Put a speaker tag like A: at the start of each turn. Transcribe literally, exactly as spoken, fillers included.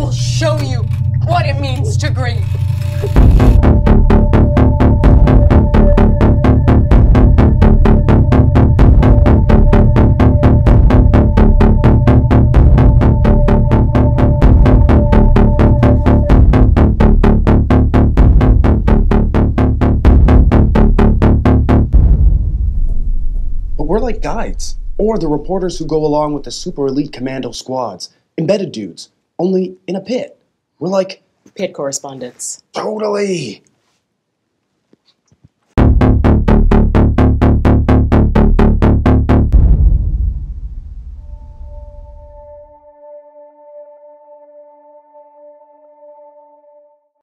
A: will show you what it means to grieve.
B: We're like guides, or the reporters who go along with the super elite commando squads, embedded dudes, only in a pit. We're like...
A: Pit correspondents.
B: Totally!